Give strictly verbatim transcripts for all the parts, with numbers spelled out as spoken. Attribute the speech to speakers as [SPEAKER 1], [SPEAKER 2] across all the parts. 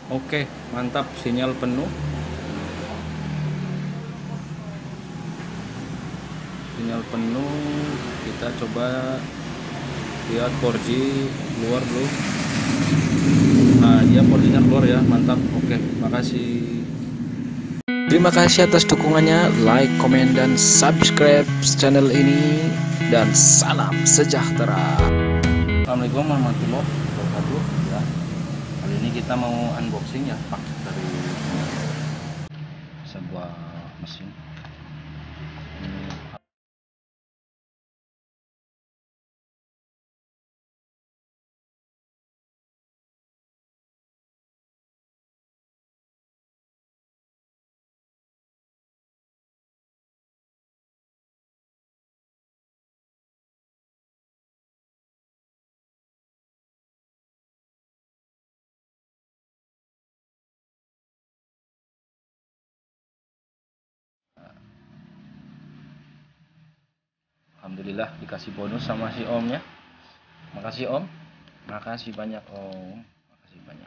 [SPEAKER 1] Oke, mantap, sinyal penuh. Sinyal penuh. Kita coba lihat empat G keluar dulu. Nah, dia empat G nya keluar ya, mantap. Oke, makasih.
[SPEAKER 2] Terima kasih atas dukungannya, like, komen, dan subscribe channel ini, dan salam sejahtera.
[SPEAKER 1] Assalamualaikum warahmatullahi wabarakatuh ya. Kali ini kita mau unboxing ya, pak dari sebuah mesin. Ini alhamdulillah dikasih bonus sama si omnya. Makasih om, makasih banyak om, makasih banyak.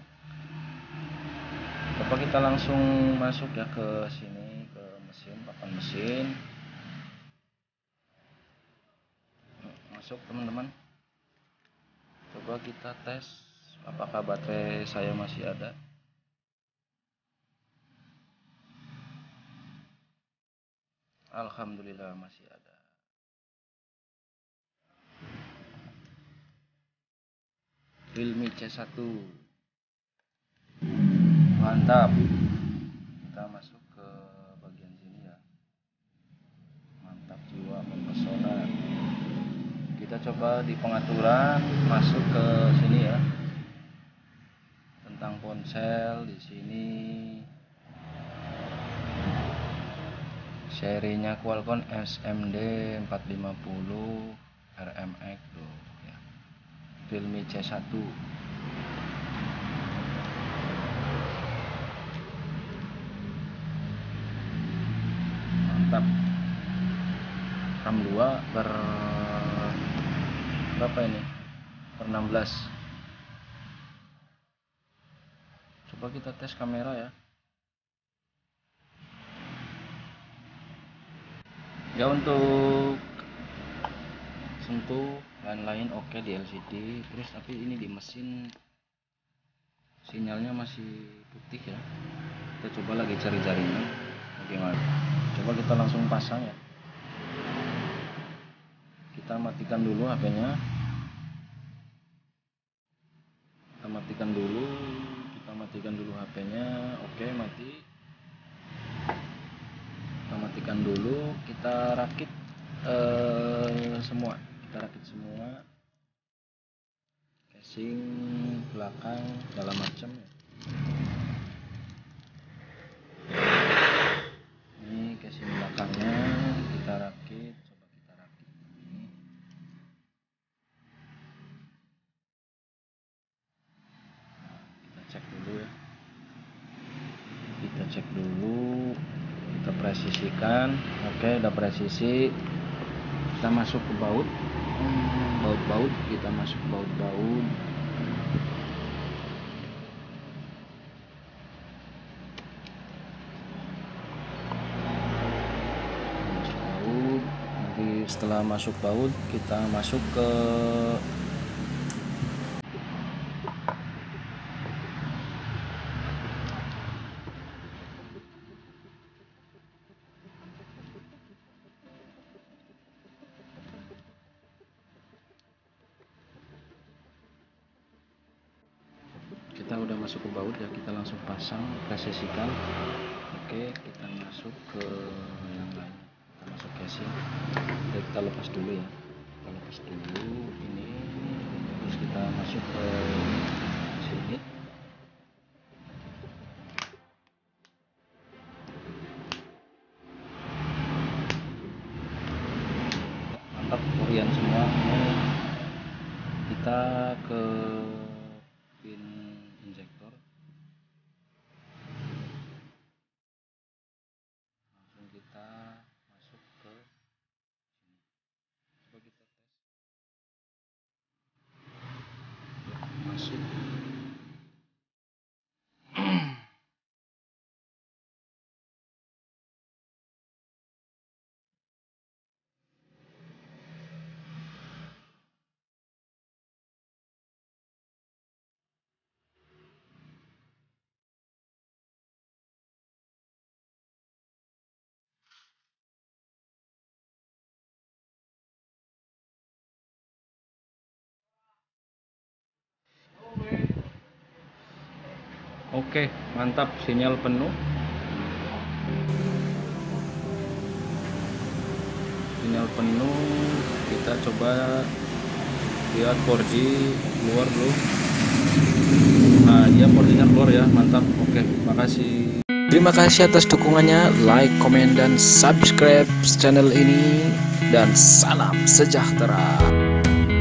[SPEAKER 1] Coba kita langsung masuk ya ke sini, ke mesin, papan mesin. Masuk teman-teman. Coba kita tes apakah baterai saya masih ada. Alhamdulillah masih ada. Realme C satu. Mantap. Kita masuk ke bagian sini ya. Mantap jiwa mempesona. Kita coba di pengaturan masuk ke sini ya. Tentang ponsel di sini. Serinya Qualcomm S M D empat lima nol R M X tuh ya. Realme C satu. Mantap. RAM dua per berapa ini? Per enam belas. Coba kita tes kamera ya. Ya untuk sentuh lain-lain oke okay, di L C D. Terus tapi ini di mesin sinyalnya masih putih ya. Kita coba lagi cari jaringan bagaimana. Coba kita langsung pasang ya. Kita matikan dulu H P-nya. Kita matikan dulu, kita matikan dulu H P-nya. Oke, mati. Kita matikan dulu, kita rakit eh, semua. Kita rakit semua. Casing belakang segala macam ya. Ini casing belakangnya kita rakit, coba kita rakit ini. Kita cek dulu ya. Kita cek dulu, kita presisikan. Oke, udah presisi. Kita masuk ke baut. Baut-baut, kita masuk baut-baut. Setelah masuk baut kita masuk ke kita udah masuk ke baut ya, kita langsung pasang, presisikan. Oke, kita masuk ke yang lain, kita masuk casing. Jadi kita lepas dulu ya, kita lepas dulu ini, terus kita masuk ke sini. Mantap, orian semua. Kita ke pin injektor, langsung kita masuk ke sini. Coba kita tes. Masuk. Oke, mantap, sinyal penuh. Sinyal penuh, kita coba lihat four G keluar dulu. Nah, dia four G nya keluar ya, mantap. Oke, makasih.
[SPEAKER 2] Terima kasih atas dukungannya, like, komen, dan subscribe channel ini, dan salam sejahtera.